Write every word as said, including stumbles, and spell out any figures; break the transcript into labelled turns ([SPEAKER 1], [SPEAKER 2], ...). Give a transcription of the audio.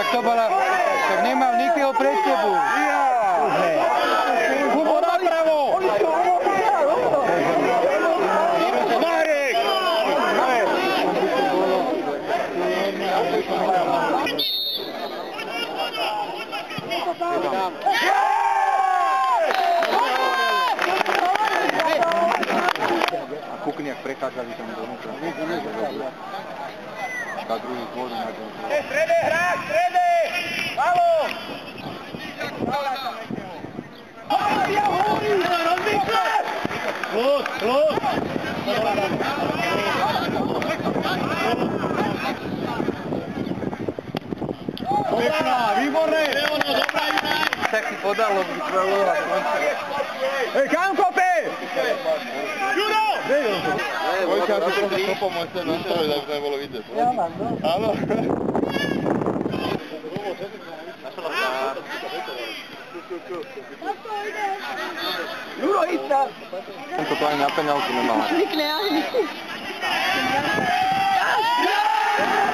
[SPEAKER 1] však to bola, však nemal nikto pred tebou.
[SPEAKER 2] Ja! Kubo napravo! Marek!
[SPEAKER 1] A kúkni, ak prechádzali tam dovnútra. Tá druhý pôdu na tom.
[SPEAKER 2] Strede, hra, strede! Halo! Ja hovorím! Rozmýšľať! Plus, plus! Pekná, výborné!
[SPEAKER 1] Tak si podalo, by tvojho a končí.
[SPEAKER 2] Hej, kam kope? Judo!
[SPEAKER 1] Vojka, že som sa kopom môj sem nastaviť, aby to nebolo vidieť. Áno.
[SPEAKER 2] Judo, ísť sa!
[SPEAKER 1] Toto ani na penálku nemala.
[SPEAKER 3] Zvykne, ale...